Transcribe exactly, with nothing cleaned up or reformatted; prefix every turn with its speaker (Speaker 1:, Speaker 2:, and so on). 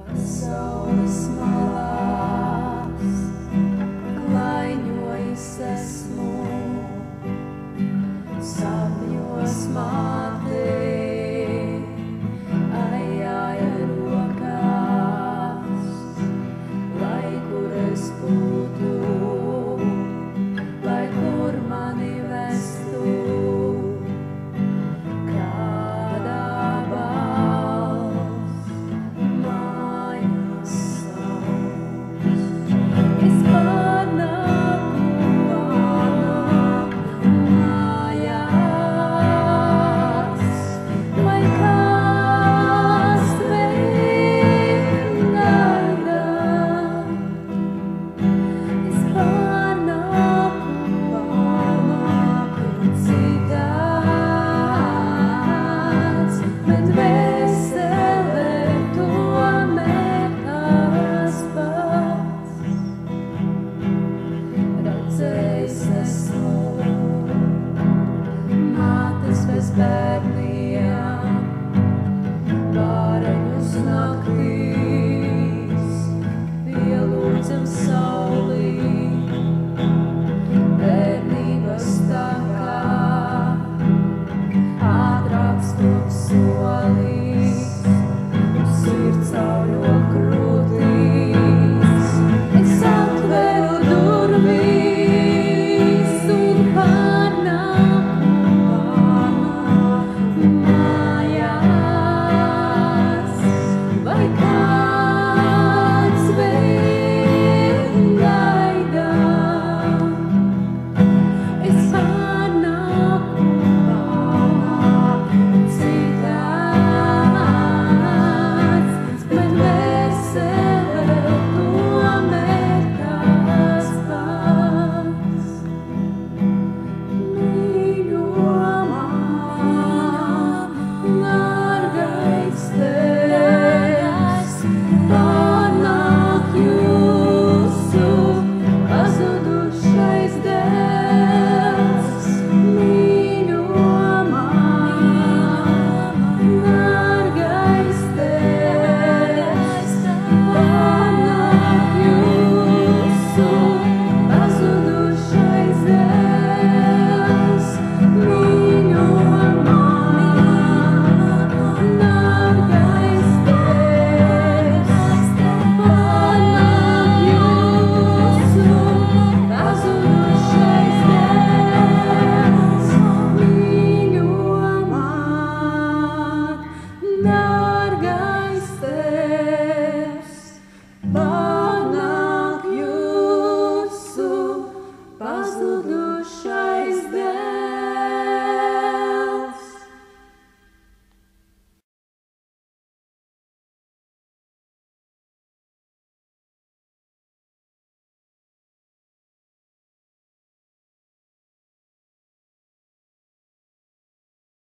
Speaker 1: Pasaules malās klaiņojis esmu, sapņos māte ajāja rokās, lai kur es būtu, lai kur mani vestu, kādā balss mājās sauc. Es pārnāku, pārnāku mājās, lai kāds vēl gaida. Es pārnāku, pārnāku citāds, bet vesele tomēr tās pats. Redzējis esmu mātes bez bērniem, bāreņus naktīs, pielūdzam saulī, bērnības takā, ātrāk stop soli.